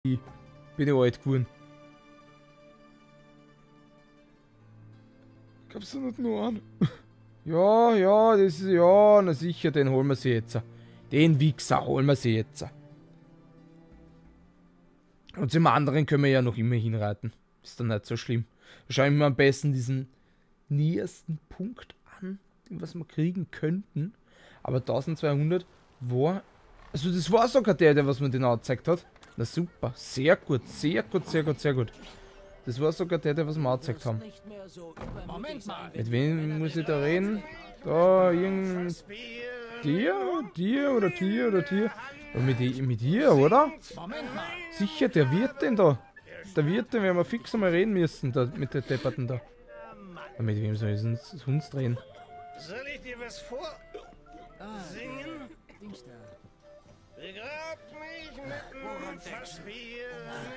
Bin ich alt geworden. Gab's da nicht nur einen? Ja, ja, das ist, ja, na sicher, den holen wir sie jetzt. Den Wichser holen wir sie jetzt. Und zum anderen können wir ja noch immer hinreiten. Ist dann nicht so schlimm. Schauen wir am besten diesen nähersten Punkt an, den was wir kriegen könnten. Aber 1200 war... Also das war sogar der was mir den angezeigt hat. Na super, sehr gut, sehr gut, sehr gut, sehr gut. Das war sogar der was wir angezeigt haben. Mit wem muss ich da reden? Da, irgend... Dir oder Tier oder Tier? Ja, mit dir, oder? Sicher, der Wirt denn da. Der Wirt, den werden wir fix einmal reden müssen, da, mit der Depperten da. Ja, mit wem soll ich sonst reden? Soll ich dir was vor... singen? Begrab mich mit einem Fass Bier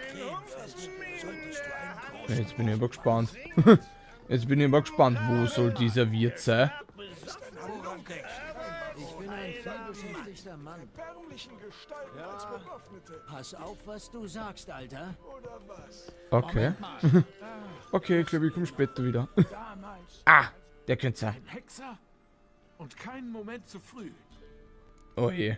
Ja, jetzt bin ich aber gespannt. Jetzt bin ich aber gespannt, wo soll dieser Wirt sein? Ich bin ein vielbeschäftigter Mann. Pass auf, was du sagst, Alter. Okay. Okay, ich glaube, ich komme später wieder. Ah, der könnte sein. Ein Hexer und keinen Moment zu früh. Oh je.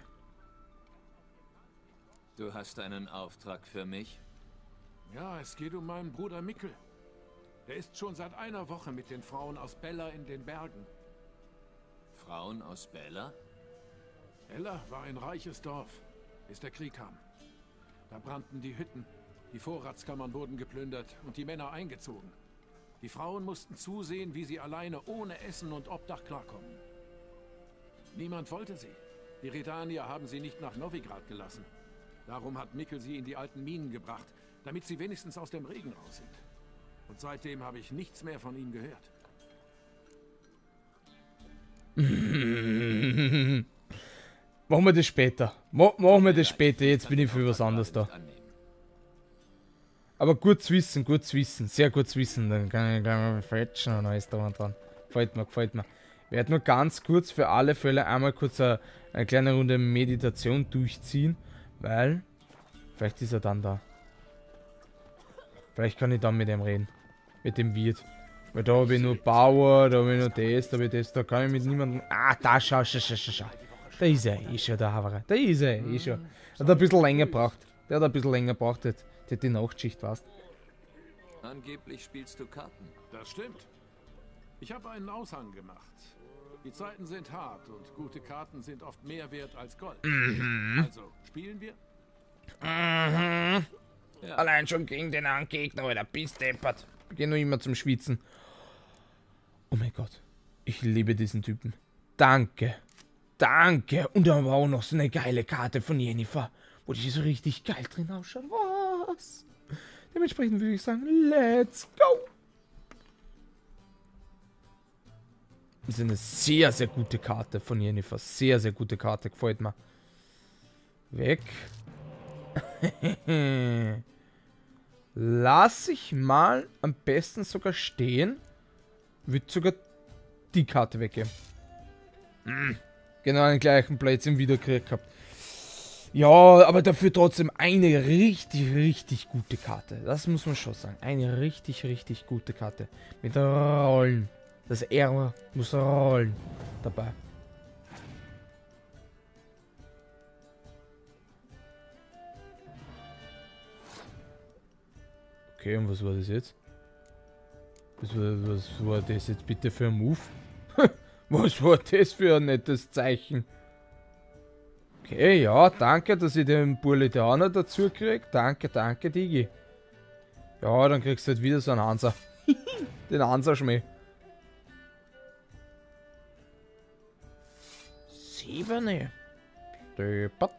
Du hast einen Auftrag für mich? Ja, es geht um meinen Bruder Mikkel. Der ist schon seit einer Woche mit den Frauen aus Bella in den Bergen. Frauen aus Bella? Bella war ein reiches Dorf, bis der Krieg kam. Da brannten die Hütten, die Vorratskammern wurden geplündert und die Männer eingezogen. Die Frauen mussten zusehen, wie sie alleine ohne Essen und Obdach klarkommen. Niemand wollte sie. Die Redanier haben sie nicht nach Novigrad gelassen. Darum hat Mikkel sie in die alten Minen gebracht, damit sie wenigstens aus dem Regen raus sind. Und seitdem habe ich nichts mehr von ihm gehört. Machen wir das später. Machen wir das später. Jetzt bin ich für was anderes da. Aber gut zu wissen. Sehr gut zu wissen. Dann kann ich gleich mal fetchen und alles da dran. Gefällt mir, gefällt mir. Ich werde nur ganz kurz für alle Fälle einmal kurz eine kleine Runde Meditation durchziehen. Weil, vielleicht ist er dann da. Vielleicht kann ich dann mit ihm reden. Mit dem Wirt. Weil da habe ich nur Bauer, da habe ich nur das, da habe ich das, da kann ich mit niemandem... Ah, da, schau. Da ist er, schon, der Haverer. Da ist er, schon. Hat ein bisschen länger gebraucht. Der hat ein bisschen länger gebraucht, die Nachtschicht, weißt. Angeblich spielst du Karten. Das stimmt. Ich habe einen Aushang gemacht. Die Zeiten sind hart und gute Karten sind oft mehr wert als Gold. Also, spielen wir? Ja. Ja. Allein schon gegen den Gegner, Alter, bist deppert. Ich gehe nur immer zum Schwitzen. Oh mein Gott. Ich liebe diesen Typen. Danke. Danke. Und da war auch noch so eine geile Karte von Jennifer, wo die so richtig geil drin ausschaut. Was? Dementsprechend würde ich sagen, let's go. Das ist eine sehr, sehr gute Karte von Jennifer. Sehr, sehr gute Karte. Gefällt mir. Weg. Lass ich mal am besten sogar stehen. Würde sogar die Karte weggeben. Genau den gleichen Blödsinn wieder gekriegt gehabt. Ja, aber dafür trotzdem eine richtig, richtig gute Karte. Das muss man schon sagen. Eine richtig, richtig gute Karte. Mit Rollen. Das R muss rollen dabei. Okay, und was war das jetzt? Was war das jetzt bitte für ein Move? Was war das für ein nettes Zeichen? Okay, ja, danke, dass ich den Burli da auch noch dazu krieg. Danke, Digi. Ja, dann kriegst du halt wieder so einen Hanser. Den Hanser-Schmäh. 7. Stöpert.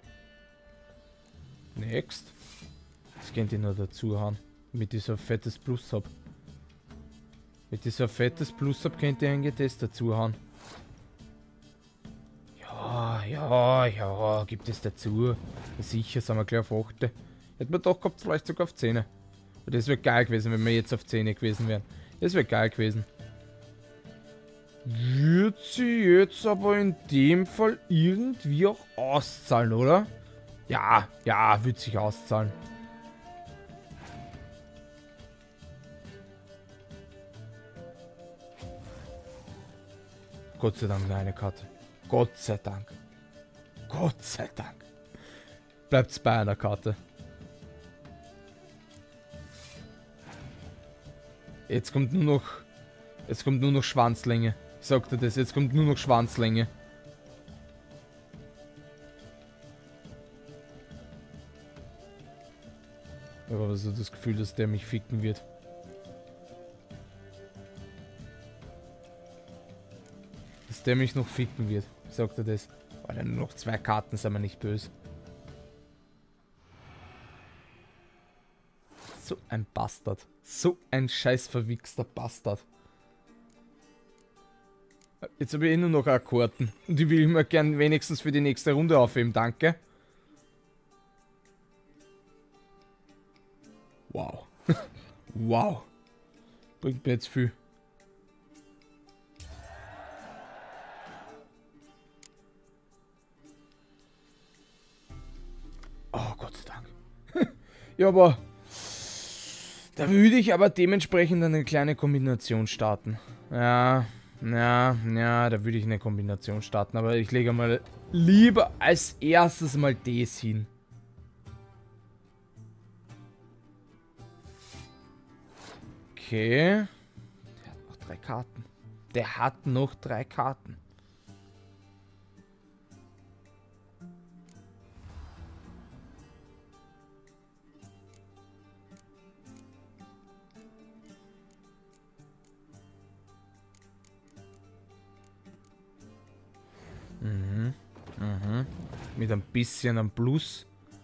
Next. Das könnte ich noch dazu haben, damit ich so ein fettes Plus hab. Mit dieser fettes Plus hab, könnte ich einen das dazu haben. Ja, gibt es dazu. Sicher sind wir gleich auf 8. Hätten wir doch gehabt, vielleicht sogar auf 10. Und das wäre geil gewesen, wenn wir jetzt auf 10 gewesen wären. Das wäre geil gewesen. Wird sie jetzt aber in dem Fall irgendwie auch auszahlen, oder? Ja, wird sich auszahlen. Gott sei Dank nur eine Karte. Gott sei Dank. Gott sei Dank. Bleibt's bei einer Karte. Jetzt kommt nur noch... Jetzt kommt nur noch Schwanzlänge. Ich sagte das, jetzt kommt nur noch Schwanzlänge. Ich habe aber so das Gefühl, dass der mich ficken wird. Dass der mich noch ficken wird. Ich sagte das. Weil dann nur noch 2 Karten, sind wir nicht böse. So ein Bastard. So ein scheiß verwichster Bastard. Jetzt habe ich eh nur noch Akkorden. Und die will ich mir gern wenigstens für die nächste Runde aufheben. Danke. Wow. Wow. Bringt mir jetzt viel. Oh, Gott sei Dank. Ja, aber... Da würde ich aber dementsprechend eine kleine Kombination starten. Ja, da würde ich eine Kombination starten. Aber ich lege mal lieber als erstes mal das hin. Okay. Der hat noch 3 Karten. Der hat noch 3 Karten. Mit ein bisschen am Plus.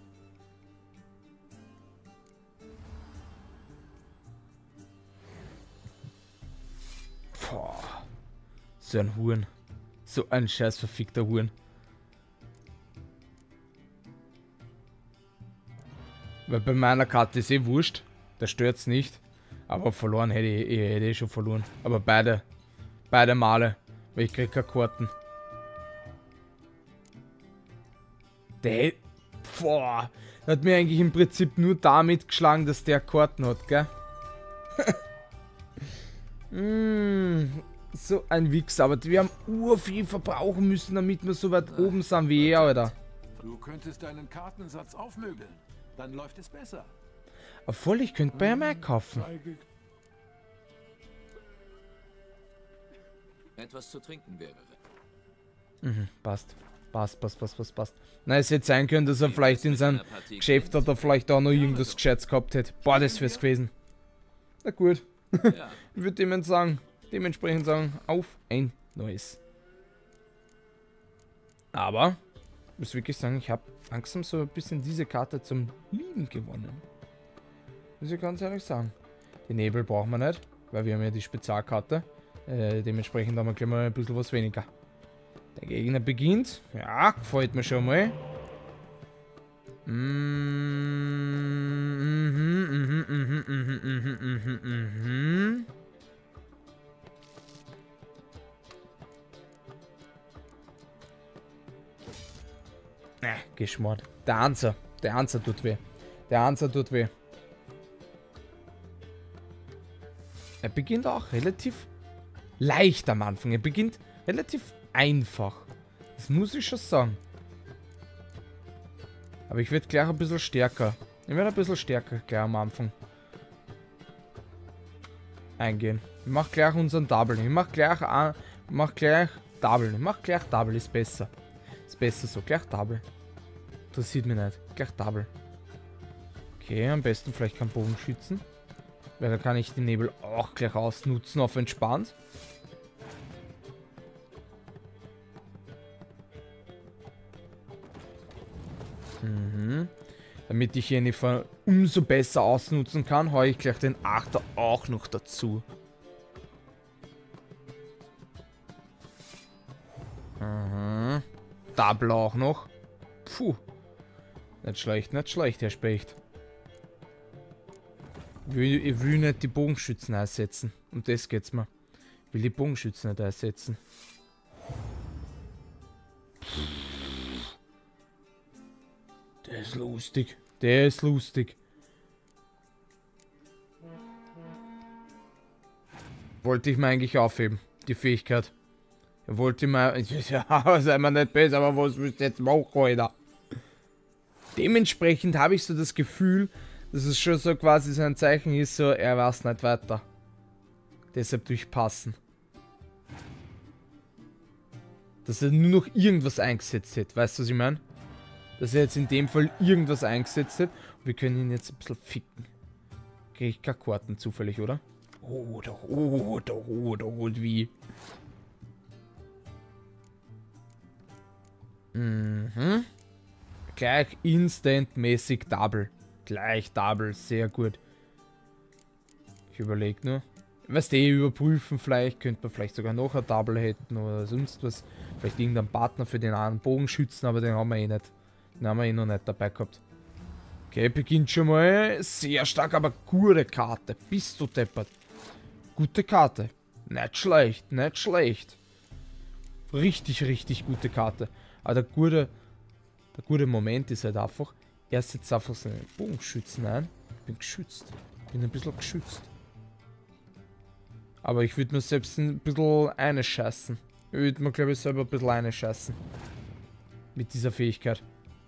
Boah. So ein Huren. So ein scheiß verfickter Huren. Weil bei meiner Karte ist eh wurscht. Da stört's nicht. Aber verloren hätte ich schon verloren. Aber beide Male. Weil ich krieg keine Karten. Der hat mir eigentlich im Prinzip nur damit geschlagen, dass der Karten hat, gell? So ein Wichser, aber wir haben urviel verbrauchen müssen, damit wir so weit oben sind wie er, Alter. Du könntest deinen Kartensatz aufmögeln. Dann läuft es besser. Obwohl, ich könnte bei ihm einkaufen. Etwas zu trinken wäre. Passt. Passt. Na, es hätte sein können, dass er vielleicht in seinem Geschäft hat er vielleicht auch noch irgendwas Gescheites gehabt hätte. Boah, das wär's gewesen. Na gut. Ja. Ich würde dementsprechend sagen, auf ein neues. Aber, ich muss wirklich sagen, ich habe langsam so ein bisschen diese Karte zum Lieben gewonnen. Muss ich ganz ehrlich sagen. Den Nebel brauchen wir nicht, weil wir haben ja die Spezialkarte. Dementsprechend haben wir gleich mal ein bisschen was weniger. Der Gegner beginnt. Ja, gefällt mir schon mal. Geschmort. Der Anzer tut weh. Er beginnt auch relativ leicht am Anfang. Er beginnt relativ einfach. Das muss ich schon sagen. Aber ich werde gleich ein bisschen stärker. Gleich am Anfang. Eingehen. Ich mache gleich unseren Double. Ich mach gleich Double. Ist besser. Ist besser so. Gleich Double. Interessiert mich nicht. Gleich Double. Okay, am besten vielleicht keinen Bogenschützen. Weil da kann ich den Nebel auch gleich ausnutzen auf entspannt. Damit ich ihn umso besser ausnutzen kann, haue ich gleich den Achter auch noch dazu. Double auch noch. Puh. Nicht schlecht, Herr Specht. Ich will nicht die Bogenschützen einsetzen. Um das geht's mir. Ich will die Bogenschützen nicht einsetzen. Der ist lustig. Wollte ich mir eigentlich aufheben, die Fähigkeit. Er wollte mal... Ja, sei mir nicht böse, aber was willst du jetzt machen, Alter? Dementsprechend habe ich so das Gefühl, dass es schon so quasi so ein Zeichen ist, so, er weiß nicht weiter. Deshalb durchpassen. Dass er nur noch irgendwas eingesetzt hat. Weißt du, was ich meine? Dass er jetzt in dem Fall irgendwas eingesetzt hat. Und wir können ihn jetzt ein bisschen ficken. Kriege ich keine Karten zufällig, oder? Oder wie? Mhm. Gleich instantmäßig Double. Gleich Double, sehr gut. Ich überlege nur. Weißt du, überprüfen vielleicht, könnte man vielleicht sogar noch ein Double hätten oder sonst was. Vielleicht irgendeinen Partner für den einen Bogenschützen, aber den haben wir eh nicht. Den haben wir eh noch nicht dabei gehabt. Okay, beginnt schon mal sehr stark, aber gute Karte. Bist du deppert. Gute Karte. Nicht schlecht, nicht schlecht. Richtig, richtig gute Karte. Aber der gute Moment ist halt einfach, er setzt einfach seinen Bogenschützen ein. Ich bin geschützt. Bin ein bisschen geschützt. Aber ich würde mir selbst ein bisschen einscheißen. Ich würde mir, glaube ich, selber ein bisschen einscheißen. Mit dieser Fähigkeit.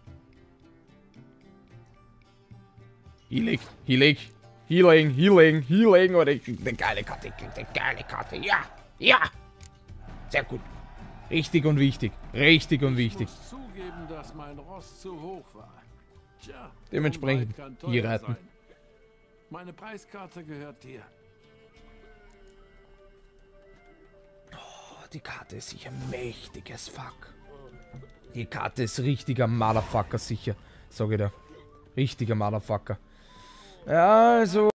Healing, oder ich krieg eine geile Karte, ja, ja. Sehr gut. Richtig und wichtig, Ich muss zugeben, dass mein Ross zu hoch war. Tja, Dementsprechend Unweit kann teuer hier reiten. sein. Meine Preiskarte gehört dir. Oh, die Karte ist sicher mächtig as fuck. Die Karte ist richtiger Motherfucker sicher, sag ich dir. Richtiger Motherfucker. Ja, also...